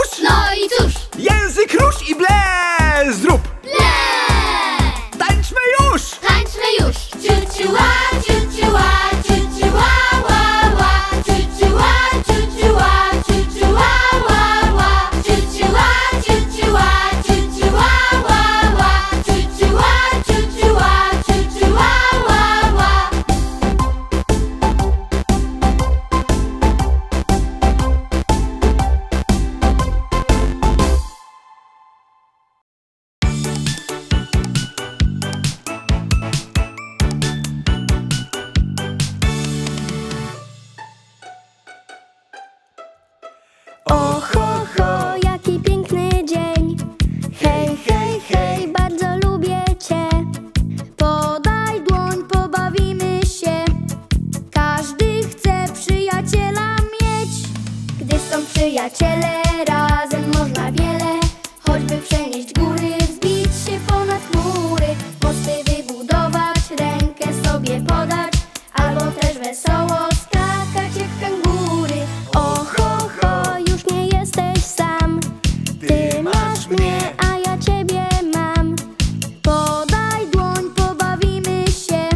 już? No i cóż? Język rusz i ble zrób. Ble! Tańczmy już! Tańczmy już! Ciuciua, ciuciua, ciuciua, ła, ła. Ciuciua, ciuciua, ciuciua, ła, ła. Ciuciua, ciuciua, ciuciua, ła, ła. Ciuciua, ciuciua, ciuciua, ła, ła. O ho, ho, jaki piękny dzień. Hej, hej, hej, bardzo lubię cię. Podaj dłoń, pobawimy się. Każdy chce przyjaciela mieć. Gdy są przyjaciele, razem można wiele. Choćby przenieść góry, wzbić się ponad chmury. Mosty wybudować, rękę sobie podać. Albo też wesoło skakać jak kangury. O ho, ho, już nie jesteś sam. Ty masz mnie, a ja ciebie mam. Podaj dłoń, pobawimy się.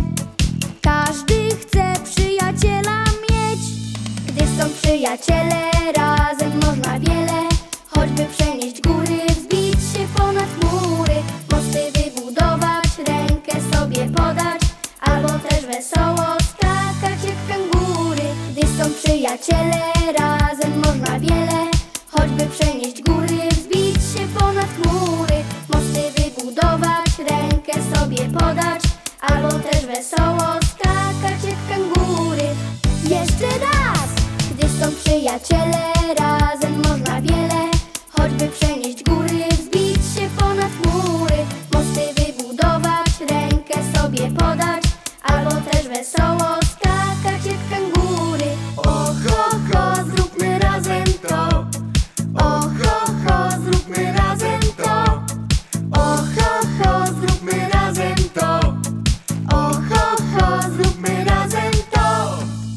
Każdy chce przyjaciela mieć. Gdy są przyjaciele, razem można wiele. Choćby przenieść góry, wzbić się ponad chmury. Mosty wybudować, rękę sobie podać. Albo też wesoło skakać jak kangury. Gdy są przyjaciele, razem można wiele. Choćby przenieść góry, wzbić się ponad chmury. Mosty wybudować, rękę sobie podać. Albo też wesoło skakać jak kangury. Jeszcze raz! Gdy są przyjaciele, razem można wiele. Choćby przenieść góry, wzbić się ponad chmury. Mosty wybudować, rękę sobie podać. Albo też wesoło skakać jak kangury. O ho, ho, zróbmy razem to. O ho, ho, zróbmy razem to. O ho, ho, zróbmy razem to. O ho, ho, zróbmy razem to.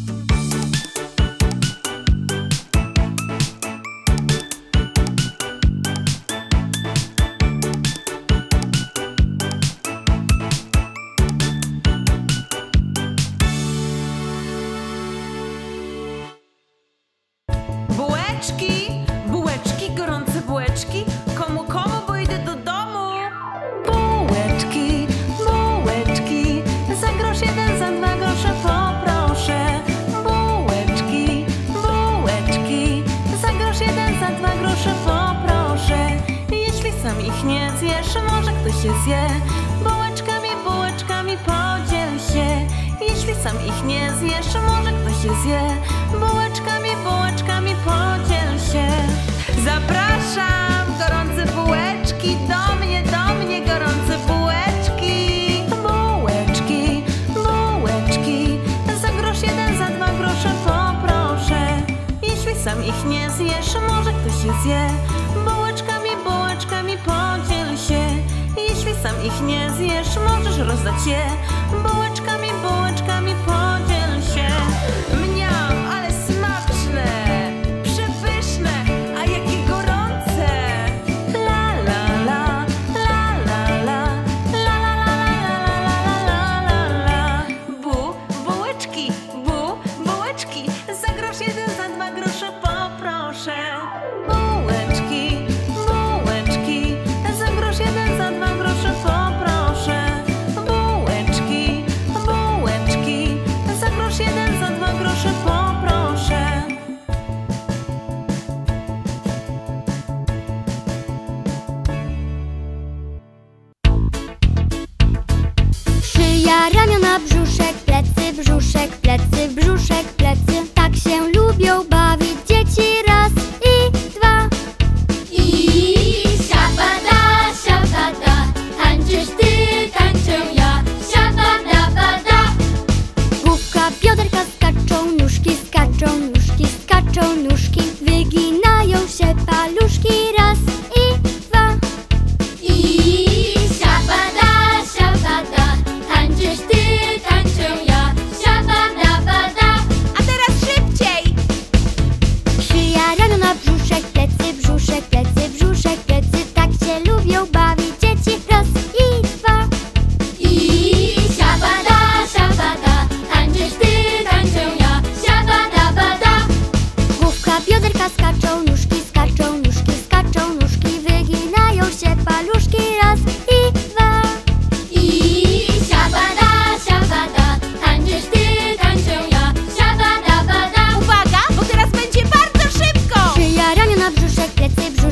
Bułeczki, bułeczki, gorące bułeczki. Komu, bo idę do domu. Bułeczki, bułeczki, za grosz jeden, za 2 grosze poproszę. Bułeczki, bułeczki, za grosz jeden, za 2 grosze poproszę. Jeśli sam ich nie zjesz, może ktoś się zje. Bułeczkami, bułeczkami podziel się. Jeśli sam ich nie zjesz, może ktoś się zje. Bułeczkami, bułeczkami podziel się. Zapraszam, gorące bułeczki, do mnie gorące bułeczki. Bułeczki, bułeczki, za grosz jeden, za 2 grosze poproszę. Jeśli sam ich nie zjesz, może ktoś się zje. Bułeczkami, bułeczkami podziel się. Jeśli sam ich nie zjesz, możesz rozdać je. Bułeczkami, bułeczkami podziel się. Mniam, ale smaczne, przepyszne, a jakie gorące. La la la, la la la, la la la la la. Bułeczki, bułeczki, za grosz jeden, za 2 grosze poproszę. Bułeczki, bułeczki, za grosz jeden, za 2 grosze poproszę. Bułeczki, bułeczki, za grosz jeden, za 2 grosze poproszę. Szyja, ramiona, brzuszek, plecy, brzuszek, plecy, brzuszek, plecy. Tak się lubią bawić dzieci. Raz i 2. I siabada, siabada, tańczysz ty, tańczę ja. Siabada, bada. Główka, bioderka skaczą, nóżki skaczą, nóżki skaczą, nóżki. Wyginają się paluszki. Raz i 2. I siabada, siabada, tańczysz ty, tańczę ja. Siabada, bada.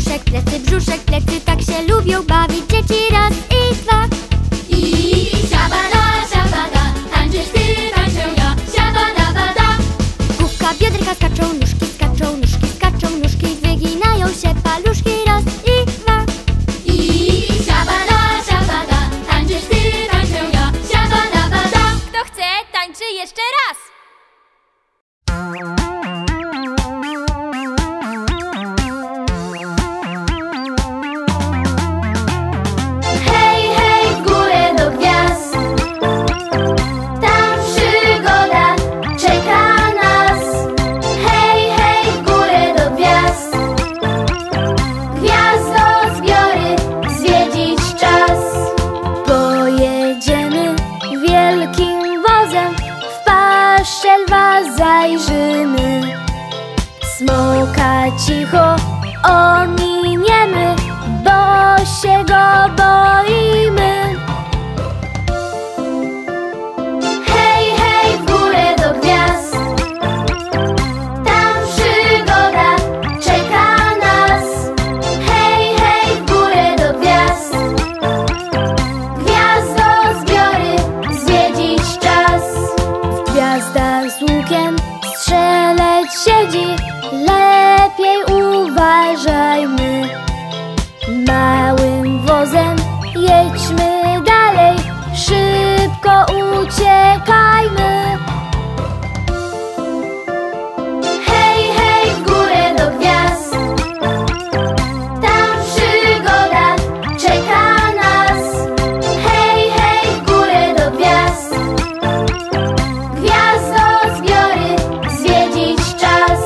brzuszek, plecy, tak się lubią bawić dzieci. Raz i dwa. I szabada, tańczysz ty, tańczę ja. Szabada, bada. Główka, biodrka skaczą, nóżki skaczą, nóżki skaczą, nóżki wyginają się paluszki. Raz i dwa. I szabada, tańczysz ty, tańczę ja. Szabada, bada. Kto chce, tańczy jeszcze raz. Hej, hej, w górę do gwiazd. Tam przygoda czeka nas. Hej, hej, w górę do gwiazd. Gwiazdozbiory zwiedzić czas. Pojedziemy wielkim wozem, w paszę lwa zajrzymy. Smoka cicho ominiemy, bo się go boimy. Hej, hej, w górę do gwiazd. Tam przygoda czeka nas. Hej, hej, w górę do gwiazd. Gwiazdozbiory zwiedzić czas. W gwiazdach z łukiem strzelec siedzi, lepiej uważajmy. Małym wozem jedźmy dalej, szybko uciekajmy. Hej, hej, w górę do gwiazd. Tam przygoda czeka nas. Hej, hej, w górę do gwiazd. Gwiazdozbiory zwiedzić czas.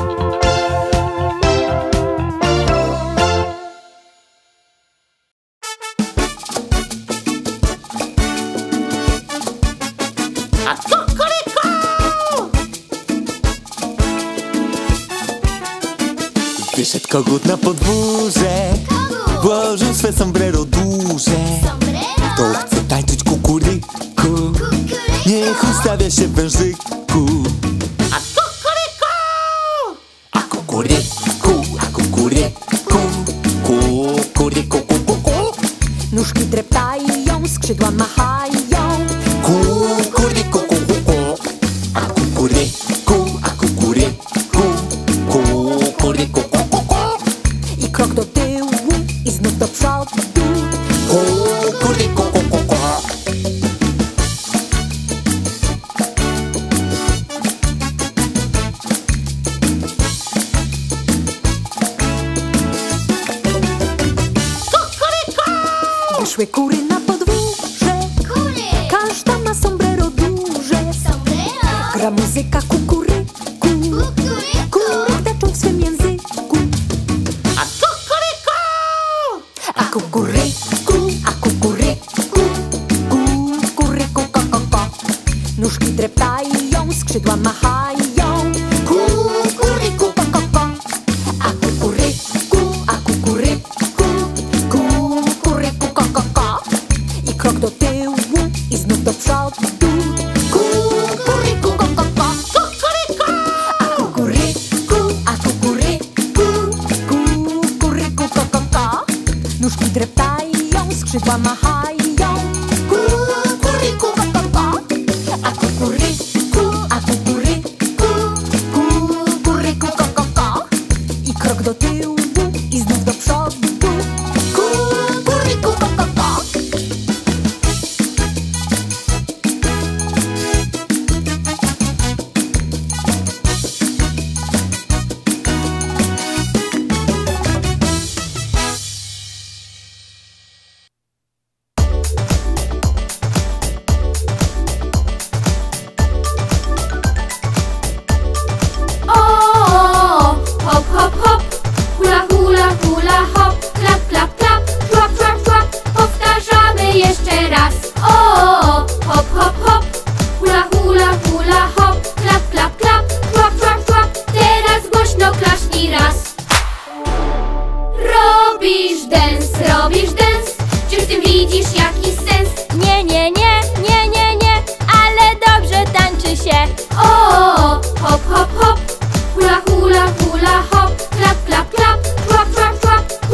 Wyszedł kogut na podwórze, włożył swe sombrero duże. To chce tańczyć kukuryku, niech ustawia się w wężyku. A kukuryku, a kukuryku, a kukuryku, kukuryku, kukuryku. Nóżki dreptają, skrzydła machają. Kukuryku, kukuryku, a kukuryku, a kukuryku, kukuryku, kukuryku. I krok do tyłu, i znów do przodu. Kukuryku, kukuryku. Wyszły kury na podwórze, każda ma sombrero duże. Gra muzyka kukuryku, kury taczą w swym języku. A kukuryku, a kukuryku, kukuryku, ko, ko, ko. Nóżki dreptają, skrzydła machają. Kukuryku, ko, ko, ko. A kukuryku, kukuryku, ko, ko, ko. I krok do tyłu, i znów do przodu. Kukuryku, ko, ko, ko. Kukuryku, a kukuryku, kukuryku, ko, ko, ko. Nóżki dreptają, skrzydła machają. Kukuryku, ko, ko, ko. A kukuryku, kukuryku, ko, ko, ko. I krok do tyłu, i znów do przodu. Kukuryku, ko, ko, ko. O, hop, hop, hop. Hula, hula, hula, hop. Klap, klap, klap. Szłap, szłap, szłap. Powtarzamy jeszcze raz. O, hop, hop, hop. Hula, hula, hula, hop. Klap, klap, klap. Szłap, szłap, szłap. Teraz głośno klaszcznij raz. Robisz dance. Czy w tym widzisz jakiś sens? Nie, nie, nie, nie, nie, nie, ale dobrze tańczy się. O, hop, hop, hop. Hula, hula, hula, hop. Klap, klap, klap. Szłap, szłap, szłap.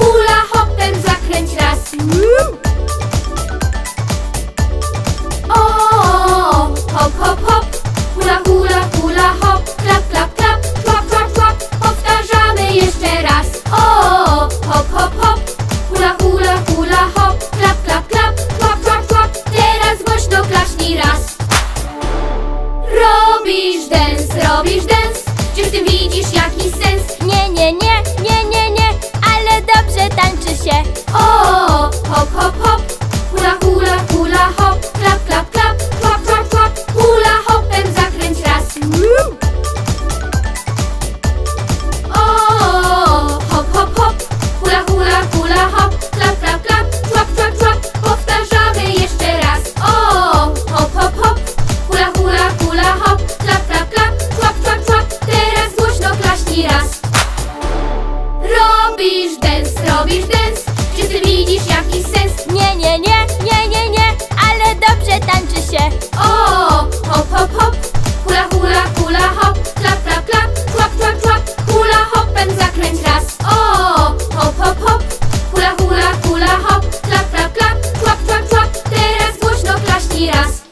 robisz dance. Czy ty widzisz jakiś sens? Nie, ale dobrze tańczy się. O, hop, hop, hop, hula, hula, hula, hop, klap, klap, klap, człap, człap, człap, hula, hopem zakręć raz. O, hop, hop, hop, hula, hula, hula, hop, klap, klap, klap, człap, człap, człap, teraz głośno klaśnij raz.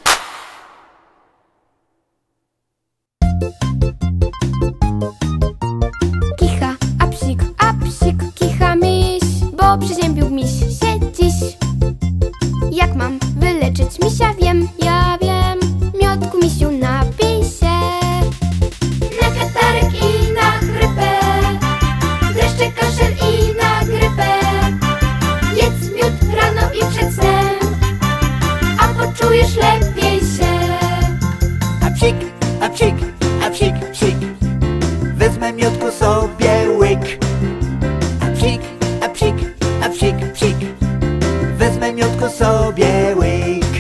Kicha, a psik, kicha miś, bo przeziębił miś się dziś. Jak mam wyleczyć misia? Wiem, ja wiem. Miodku misiu napij się. Na katarek i na chrypę, dreszcze, kaszel i na grypę. Jedz miód rano i przed snem, a poczujesz lepiej się. A psik, a psik, a psik, psik, wezmę miodku sobie łyk. A psik, a psik, a psik, psik, wezmę miodku sobie łyk.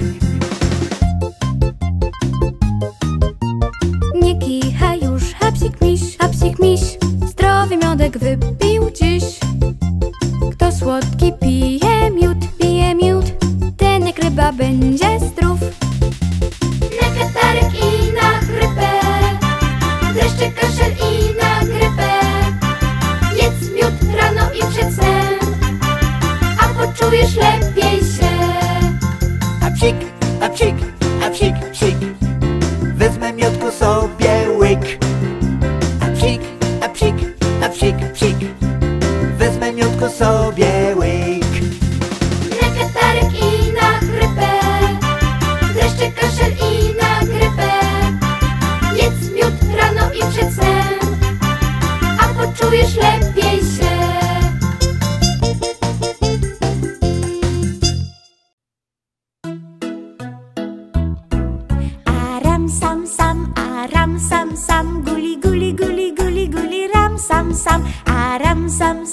Nie kicha już, a psik miś, zdrowy miodek wypił dziś. Kto słodki pije miód, ten jak ryba będzie zdrów. Na katarek i na chrypę, dreszcze, kaszel i na grypę. Jedz miód rano i przed snem, a poczujesz lepiej się. A psik, a psik, a psik, psik, wezmę miodku sobie łyk. A psik, a psik, a psik, psik, wezmę miodku sobie łyk. Na katarek i na chrypę, dreszcze, kaszel i na grypę. Jedz miód rano i przed snem, a poczujesz lepiej się. Aram sam, guli, guli, guli, guli, guli, ram sam. Aram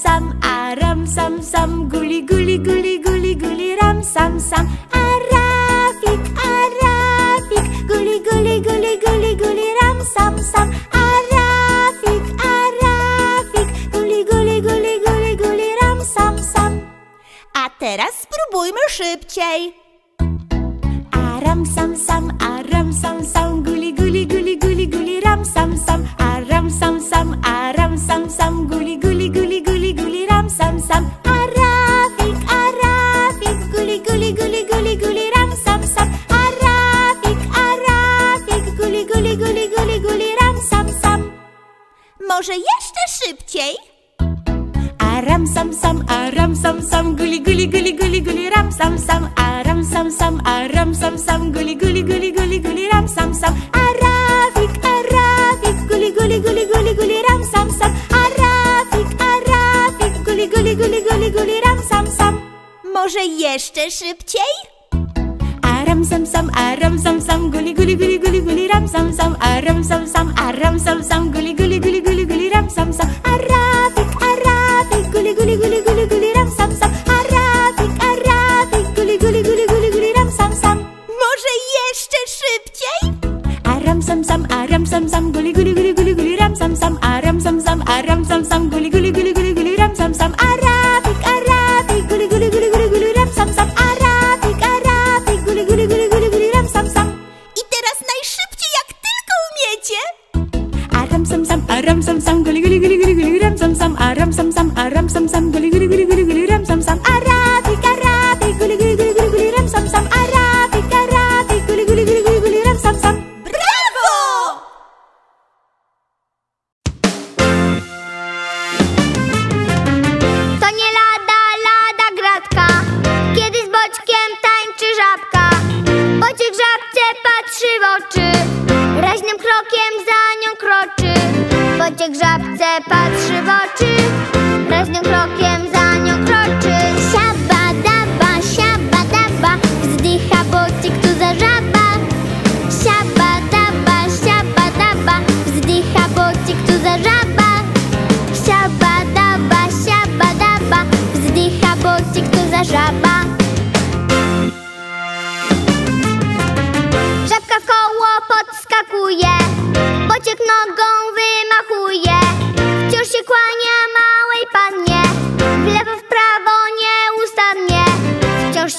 sam, guli, guli, guli, guli, guli, ram sam. Arafik, guli, guli, guli, guli, guli, ram sam. Arafik, guli, guli, guli, guli, guli, ram sam. A teraz spróbujmy szybciej. Aram sam, guli, guli, guli, guli, guli, ram sam. Aram sam, guli, guli, guli, guli, guli, ram sam. Arafik, guli, guli, guli, guli, guli, ram sam. Arafik, guli, guli, guli, guli, guli, ram sam. Może jeszcze szybciej? Aram sam, guli, guli, guli, guli, guli, ram sam. Aram sam, guli, guli, guli, guli, guli, ram sam. Arafik, guli, guli, guli, guli, guli, ram sam. Arafik, guli, guli, guli, guli, guli, ram sam. Może jeszcze szybciej? Aram sam, guli, guli, guli, guli, guli, ram sam. Aram sam, guli, guli, guli, guli, guli, ram sam. Arafik, guli, guli, guli, guli, guli, ram sam. Arafik, guli, guli, guli, guli, guli, ram sam. Może jeszcze szybciej? Aram sam, guli, guli, guli, guli, guli, ram sam. Aram sam, guli, guli, guli, guli, guli, ram sam. Arafik, guli, guli, guli, guli, guli, ram sam. Arafik, guli, guli, guli, guli, guli, ram sam. I teraz najszybciej jak tylko umiecie. Aram sam, guli, guli, guli, guli, guli, ram sam.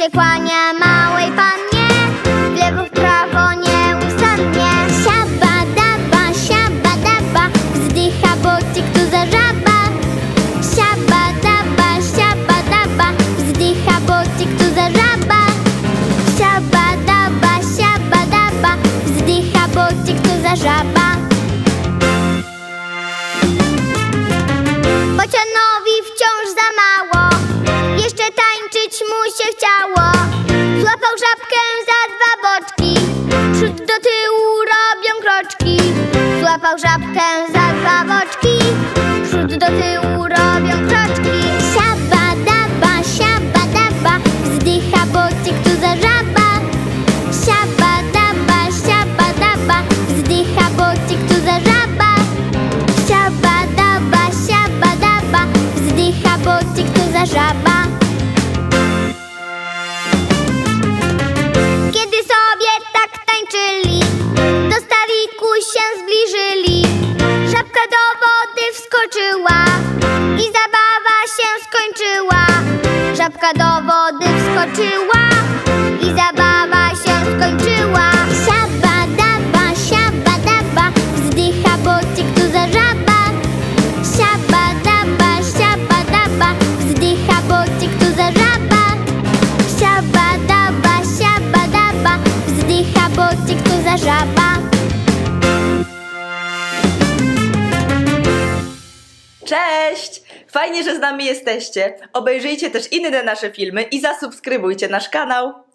się kłania małej pannie, w lewo, w prawo nieustannie. Siabadaba, wzdycha, bo tu za żaba. Siabadaba, wzdycha, bo tu za żaba. Siabadaba, wzdycha, bo tu za żaba. Bocianowi wciąż za mało, jeszcze tańczyć mu się chciało. Złapał żabkę za dwa boczki, przód do tyłu robią kroczki. Złapał żabkę za dwa boczki, przód do tyłu robią kroczki. Siabadaba, wzdycha, bo tu za żaba. Siabadaba, wzdycha, bo tu za żaba. Siabadaba, wzdycha, bo tu za żaba. Kiedy sobie tak tańczyli, do stawiku się zbliżyli. Żabka do wody wskoczyła i zabawa się skończyła. Żabka do wody wskoczyła i zabawa się skończyła. Siabadaba, wzdycha, bo tu za żaba. Siabadaba, wzdycha, bo tu za żaba. Siabadaba, wzdycha, bo tu za żaba. Cześć! Fajnie, że z nami jesteście. Obejrzyjcie też inne nasze filmy i zasubskrybujcie nasz kanał.